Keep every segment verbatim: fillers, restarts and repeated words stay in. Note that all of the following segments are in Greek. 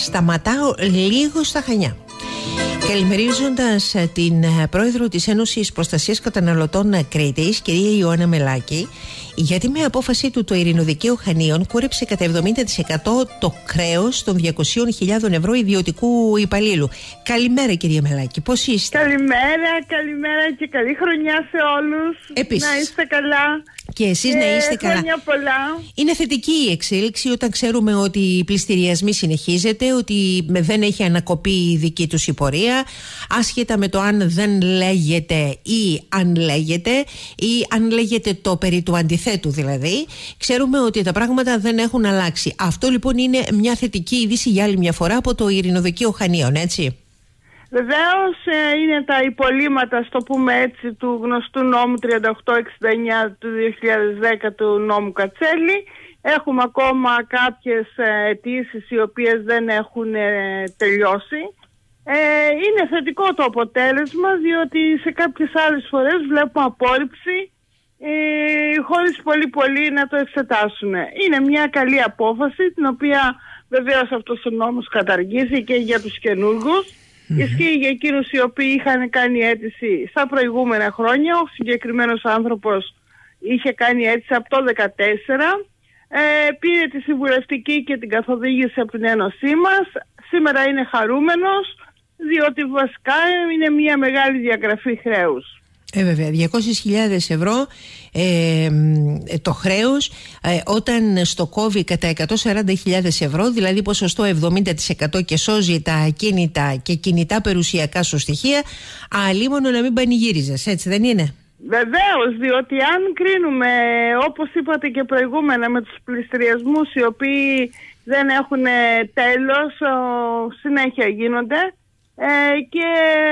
σταματάω λίγο στα Χανιά. Καλημερίζοντας την πρόεδρο της Ένωσης Προστασίας Καταναλωτών Κρήτης, κυρία Ιωάννα Μελάκη, γιατί με απόφαση του το Ειρηνοδικείο Χανίων κούρεψε κατά εβδομήντα τοις εκατό το χρέος των διακόσιες χιλιάδες ευρώ ιδιωτικού υπαλλήλου. Καλημέρα, κυρία Μελάκη, πώς είστε? Καλημέρα, καλημέρα και καλή χρονιά σε όλους. Επίσης. Να είστε καλά. Και εσείς να είστε καλά. Χρόνια πολλά. Είναι θετική η εξέλιξη όταν ξέρουμε ότι οι πληστηριασμοί συνεχίζεται, ότι δεν έχει ανακοπεί η δική τους η πορεία, άσχετα με το αν δεν λέγεται ή αν λέγεται, ή αν λέγεται το περί του αντιθέτου δηλαδή. Ξέρουμε ότι τα πράγματα δεν έχουν αλλάξει. Αυτό λοιπόν είναι μια θετική είδηση για άλλη μια φορά από το Ειρηνοδικείο Χανίων, έτσι. Βεβαίως είναι τα υπολείμματα, στο πούμε έτσι, του γνωστού νόμου τριάντα οκτώ εξήντα εννιά του δύο χιλιάδες δέκα, του νόμου Κατσέλη. Έχουμε ακόμα κάποιες αιτήσεις οι οποίες δεν έχουν τελειώσει. Ε, είναι θετικό το αποτέλεσμα, διότι σε κάποιες άλλες φορές βλέπουμε απόρριψη ε, χωρίς πολύ πολύ να το εξετάσουν. Είναι μια καλή απόφαση, την οποία βεβαίως αυτός ο νόμος καταργήσει και για τους καινούργους. Mm-hmm. Ισχύει για εκείνους οι οποίοι είχαν κάνει αίτηση στα προηγούμενα χρόνια. Ο συγκεκριμένος άνθρωπος είχε κάνει αίτηση από το δύο χιλιάδες δεκατέσσερα. Ε, πήρε τη συμβουλευτική και την καθοδήγηση από την Ένωσή μας. Σήμερα είναι χαρούμενος, διότι βασικά είναι μια μεγάλη διαγραφή χρέους. Ε, βέβαια, διακόσιες χιλιάδες ευρώ ε, το χρέος, ε, όταν στο κόβει κατά εκατόν σαράντα χιλιάδες ευρώ, δηλαδή ποσοστό εβδομήντα τοις εκατό, και σώζει τα ακίνητα και κινητά περιουσιακά σου στοιχεία, αλίμονο να μην πανηγύριζες, έτσι δεν είναι? Βεβαίως, διότι αν κρίνουμε, όπως είπατε και προηγούμενα, με τους πληστηριασμούς οι οποίοι δεν έχουν τέλος, συνέχεια γίνονται. Ε, και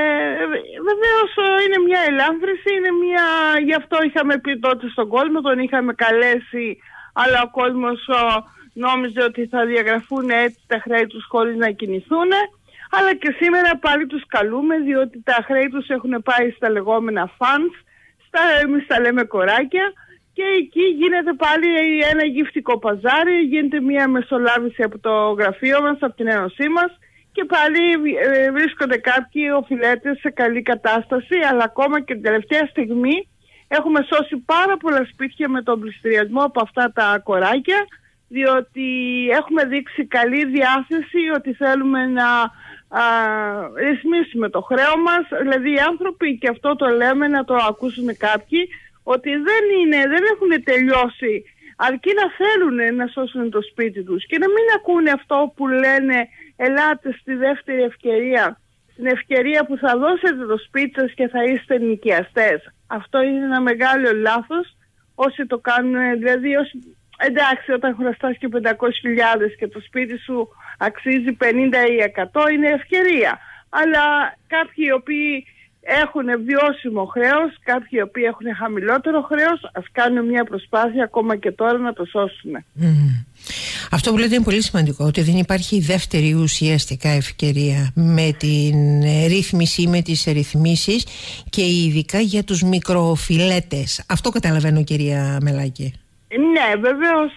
βεβαίως είναι μια ελάμφρυνση, είναι μια... γι' αυτό είχαμε πει τότε στον κόσμο, τον είχαμε καλέσει, αλλά ο κόσμος ο, νόμιζε ότι θα διαγραφούν έτσι τα χρέη τους χωρίς να κινηθούν. Αλλά και σήμερα πάλι τους καλούμε, διότι τα χρέη τους έχουν πάει στα λεγόμενα funds, στα, εμείς τα λέμε κοράκια, και εκεί γίνεται πάλι ένα γυφτικό παζάρι, γίνεται μια μεσολάβηση από το γραφείο μας, από την Ένωσή μας. Και πάλι ε, βρίσκονται κάποιοι οφειλέτες σε καλή κατάσταση, αλλά ακόμα και την τελευταία στιγμή έχουμε σώσει πάρα πολλά σπίτια με τον πληστηριασμό από αυτά τα κοράκια, διότι έχουμε δείξει καλή διάθεση ότι θέλουμε να α, ρυθμίσουμε το χρέο μας. Δηλαδή οι άνθρωποι, και αυτό το λέμε να το ακούσουν κάποιοι, ότι δεν, είναι, δεν έχουν τελειώσει, αρκεί να θέλουν να σώσουν το σπίτι τους και να μην ακούνε αυτό που λένε «Ελάτε στη δεύτερη ευκαιρία, στην ευκαιρία που θα δώσετε το σπίτι σας και θα είστε νοικιαστές». Αυτό είναι ένα μεγάλο λάθος όσοι το κάνουν. Δηλαδή όσοι, εντάξει, όταν χρωστάς και πεντακόσιες χιλιάδες και το σπίτι σου αξίζει πενήντα ή εκατό, είναι ευκαιρία. Αλλά κάποιοι οι οποίοι έχουν βιώσιμο χρέος, κάποιοι οι οποίοι έχουν χαμηλότερο χρέος, ας κάνουν μια προσπάθεια ακόμα και τώρα να το σώσουν. Mm. Αυτό που λέτε είναι πολύ σημαντικό, ότι δεν υπάρχει δεύτερη ουσιαστικά ευκαιρία με την ρύθμιση ή με τις ρυθμίσεις, και ειδικά για τους μικροοφιλέτες. Αυτό καταλαβαίνω, κυρία Μελάκη. Ναι, βεβαίως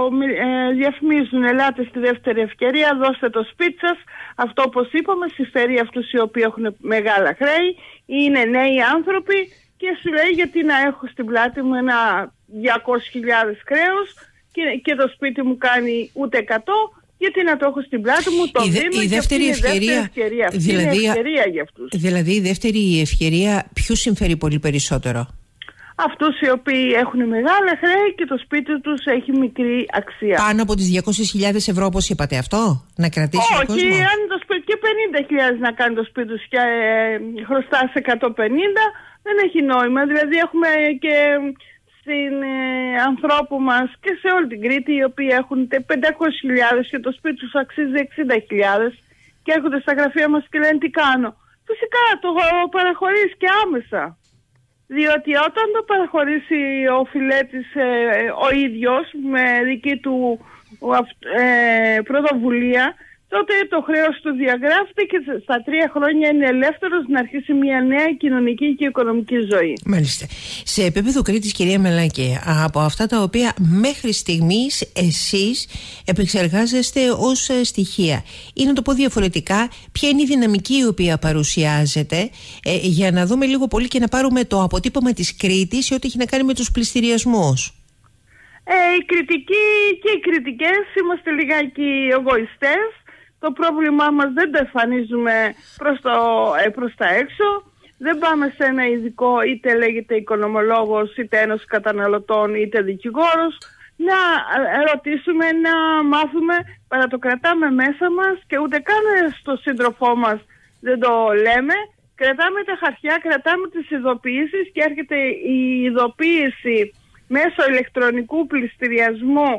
ε, διαφημίζουν «Ελάτε στη δεύτερη ευκαιρία, δώστε το σπίτι σας». Αυτό, όπως είπαμε, συμφέρει αυτούς οι οποίοι έχουν μεγάλα χρέη, είναι νέοι άνθρωποι, και σου λέει γιατί να έχω στην πλάτη μου ένα διακόσιες χιλιάδες χρέος και, και το σπίτι μου κάνει ούτε εκατό, γιατί να το έχω στην πλάτη μου, το δίνω, η δεύτερη και αυτή ευκαιρία, είναι δεύτερη ευκαιρία. Αυτή δηλαδή, είναι ευκαιρία για αυτούς. Δηλαδή η δεύτερη ευκαιρία ποιους συμφέρει πολύ περισσότερο? Αυτούς οι οποίοι έχουν μεγάλα χρέη και το σπίτι τους έχει μικρή αξία. Πάνω από τις διακόσιες χιλιάδες ευρώ, όπως είπατε, αυτό να κρατήσει ο κόσμος? Όχι, αν το σπίτι και πενήντα χιλιάδες να κάνει το σπίτι τους και ε, χρωστάς εκατόν πενήντα, δεν έχει νόημα. Δηλαδή έχουμε και στην ε, ανθρώπου μας και σε όλη την Κρήτη οι οποίοι έχουν πεντακόσιες χιλιάδες και το σπίτι τους αξίζει εξήντα χιλιάδες και έρχονται στα γραφεία μας και λένε τι κάνω. Φυσικά το παραχωρείς και άμεσα. Διότι όταν το παραχωρήσει ο οφειλέτης ε, ο ίδιος με δική του ε, πρωτοβουλία, τότε το χρέος του διαγράφεται και στα τρία χρόνια είναι ελεύθερος να αρχίσει μια νέα κοινωνική και οικονομική ζωή. Μάλιστα. Σε επίπεδο Κρήτης, κυρία Μελάκη, από αυτά τα οποία μέχρι στιγμής εσείς επεξεργάζεστε ως στοιχεία, ή να το πω διαφορετικά, ποια είναι η δυναμική η οποία παρουσιάζεται, ε, για να δούμε λίγο πολύ και να πάρουμε το αποτύπωμα της Κρήτης σε ό,τι έχει να κάνει με τους πληστηριασμούς. Ε, η κριτική και οι κριτικές είμαστε λιγάκι εγωιστές. Το πρόβλημά μας δεν το εμφανίζουμε προς, το, ε, προς τα έξω. Δεν πάμε σε ένα ειδικό, είτε λέγεται οικονομολόγος, είτε ένωση καταναλωτών, είτε δικηγόρος, να ρωτήσουμε, να μάθουμε, παρά το κρατάμε μέσα μας και ούτε καν στο σύντροφό μας δεν το λέμε. Κρατάμε τα χαρτιά, κρατάμε τις ειδοποιήσεις και έρχεται η ειδοποίηση μέσω ηλεκτρονικού πληστηριασμού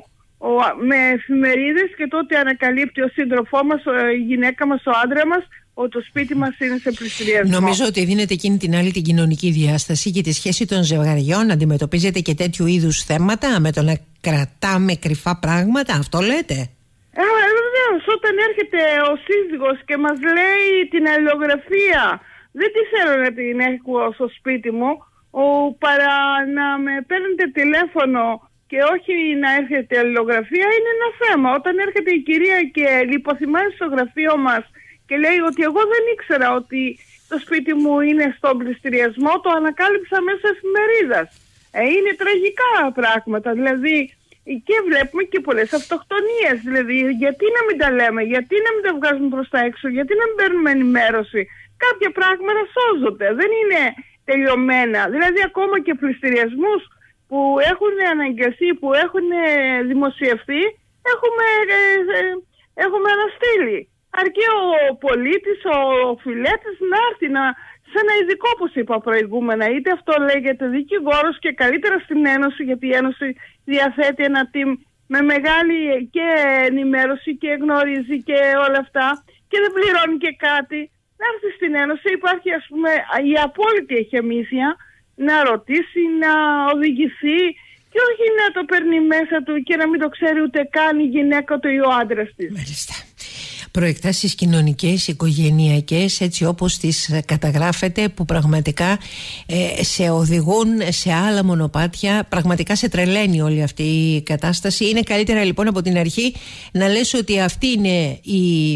με εφημερίδες και τότε ανακαλύπτει ο σύντροφό μας, η γυναίκα μας, ο άντρα μας, ότι το σπίτι μας είναι σε πληστηριασμό. Νομίζω ότι δίνεται εκείνη την άλλη την κοινωνική διάσταση και τη σχέση των ζευγαριών. Αντιμετωπίζετε και τέτοιου είδους θέματα με το να κρατάμε κρυφά πράγματα, αυτό λέτε? Ε, βεβαίως, όταν έρχεται ο σύζυγος και μας λέει την αλληλογραφία, δεν τη θέλω να την έχω στο σπίτι μου, ο, παρά να με παίρνετε τηλέφωνο και όχι να έρχεται αλληλογραφία, είναι ένα θέμα. Όταν έρχεται η κυρία και λιποθυμάει στο γραφείο μας και λέει ότι εγώ δεν ήξερα ότι το σπίτι μου είναι στον πληστηριασμό, το ανακάλυψα μέσω εφημερίδας. Ε, είναι τραγικά πράγματα. Δηλαδή, και βλέπουμε και πολλές αυτοκτονίες. Δηλαδή, γιατί να μην τα λέμε, γιατί να μην τα βγάζουμε προς τα έξω, γιατί να μην παίρνουμε ενημέρωση. Κάποια πράγματα σώζονται. Δεν είναι τελειωμένα. Δηλαδή, ακόμα και πληστηριασμούς που έχουν αναγκαστεί, που έχουν δημοσιευθεί, έχουμε, ε, ε, έχουμε αναστείλει. Αρκεί ο πολίτης, ο φιλέτης να έρθει να, σε ένα ειδικό, όπως είπα προηγούμενα, είτε αυτό λέγεται δικηγόρος και καλύτερα στην Ένωση, γιατί η Ένωση διαθέτει ένα team με μεγάλη και ενημέρωση και γνωρίζει και όλα αυτά και δεν πληρώνει και κάτι. Να έρθει στην Ένωση, υπάρχει ας πούμε η απόλυτη εχεμήθεια να ρωτήσει, να οδηγηθεί και όχι να το παίρνει μέσα του και να μην το ξέρει ούτε καν η γυναίκα του ή ο άντρας της. Μάλιστα. Προεκτάσεις κοινωνικές, οικογενειακές, έτσι όπως τις καταγράφετε, που πραγματικά ε, σε οδηγούν σε άλλα μονοπάτια. Πραγματικά σε τρελαίνει όλη αυτή η κατάσταση. Είναι καλύτερα λοιπόν από την αρχή να λες ότι αυτή είναι η...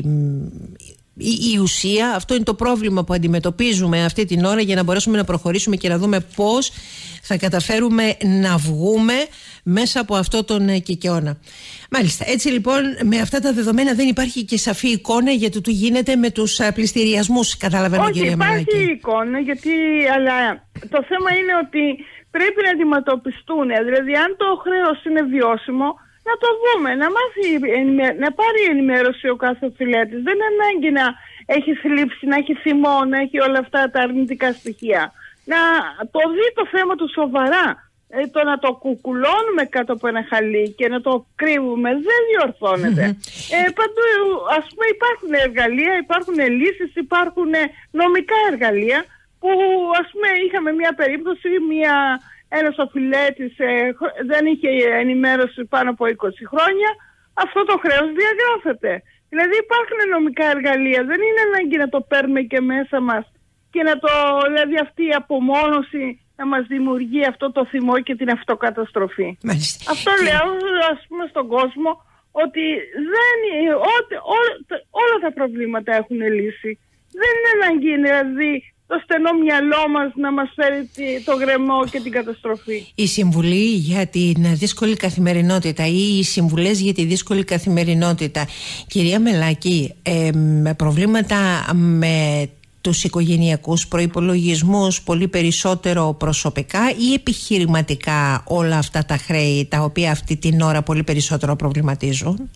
Η, η ουσία, αυτό είναι το πρόβλημα που αντιμετωπίζουμε αυτή την ώρα, για να μπορέσουμε να προχωρήσουμε και να δούμε πώς θα καταφέρουμε να βγούμε μέσα από αυτό τον κικαιώνα. Μάλιστα, έτσι λοιπόν με αυτά τα δεδομένα δεν υπάρχει και σαφή εικόνα για το τι γίνεται με τους πληστηριασμούς, καταλαβαίνω. Όχι, κυρία υπάρχει Μελάκη. εικόνα, γιατί, αλλά το θέμα είναι ότι πρέπει να αντιμετωπιστούν, δηλαδή αν το χρέος είναι βιώσιμο, να το δούμε, να μάθει, να πάρει ενημέρωση ο κάθε φιλέτης. Δεν είναι ανάγκη να έχει θλίψη, να έχει θυμό, να έχει όλα αυτά τα αρνητικά στοιχεία. Να το δει το θέμα του σοβαρά. Ε, το να το κουκουλώνουμε κάτω από ένα χαλί και να το κρύβουμε δεν διορθώνεται. ε, παντού, ας πούμε, υπάρχουν εργαλεία, υπάρχουν λύσεις, υπάρχουν νομικά εργαλεία που, ας πούμε, είχαμε μια περίπτωση, μια... ένας οφειλέτης ε, δεν είχε ενημέρωση πάνω από είκοσι χρόνια, αυτό το χρέος διαγράφεται. Δηλαδή υπάρχουν νομικά εργαλεία, δεν είναι ανάγκη να το παίρνουμε και μέσα μας και να το, δηλαδή αυτή η απομόνωση να μας δημιουργεί αυτό το θυμό και την αυτοκαταστροφή. Μάλιστα. Αυτό και... λέω ας πούμε στον κόσμο, ότι δεν, ό, ό, όλα τα προβλήματα έχουν λύση. Δεν είναι ανάγκη δηλαδή το στενό μυαλό μας να μας φέρει το γρεμό και την καταστροφή. Η συμβουλή για την δύσκολη καθημερινότητα ή οι συμβουλές για τη δύσκολη καθημερινότητα, κυρία Μελάκη, ε, με προβλήματα με τους οικογενειακούς προϋπολογισμούς πολύ περισσότερο προσωπικά ή επιχειρηματικά όλα αυτά τα χρέη τα οποία αυτή την ώρα πολύ περισσότερο προβληματίζουν?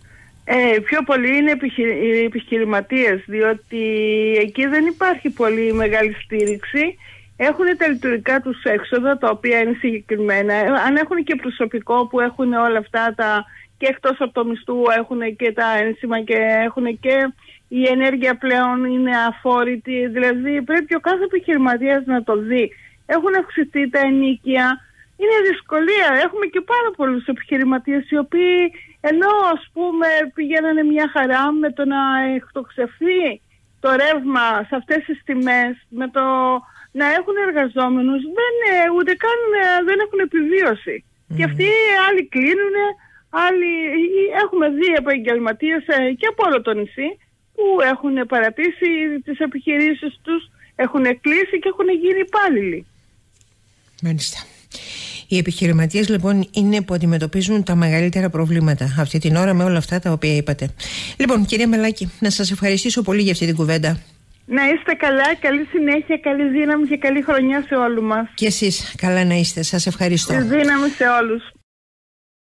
Ε, πιο πολύ είναι οι επιχειρηματίες, διότι εκεί δεν υπάρχει πολύ μεγάλη στήριξη. Έχουν τα λειτουργικά τους έξοδα, τα οποία είναι συγκεκριμένα. Αν έχουν και προσωπικό που έχουν όλα αυτά τα, και εκτός από το μισθού έχουν και τα ένσημα και έχουν και η ενέργεια πλέον είναι αφόρητη. Δηλαδή πρέπει ο κάθε επιχειρηματίας να το δει. Έχουν αυξηθεί τα ενοίκια. Είναι δυσκολία. Έχουμε και πάρα πολλούς επιχειρηματίες οι οποίοι ενώ ας πούμε πηγαίνανε μια χαρά με το να εκτοξευθεί το ρεύμα σε αυτές τις τιμές, με το να έχουν εργαζόμενους, δεν, ούτε καν δεν έχουν επιβίωση. Mm. Και αυτοί άλλοι κλείνουν, άλλοι, έχουμε δει επαγγελματίες και από όλο το νησί που έχουν παρατήσει τις επιχειρήσεις τους, έχουν κλείσει και έχουν γίνει υπάλληλοι. Μάλιστα. Οι επιχειρηματίες λοιπόν είναι που αντιμετωπίζουν τα μεγαλύτερα προβλήματα αυτή την ώρα με όλα αυτά τα οποία είπατε. Λοιπόν, κυρία Μελάκη, να σας ευχαριστήσω πολύ για αυτή την κουβέντα. Να είστε καλά, καλή συνέχεια, καλή δύναμη και καλή χρονιά σε όλους μας. Και εσείς καλά να είστε, σας ευχαριστώ. Καλή δύναμη σε όλους.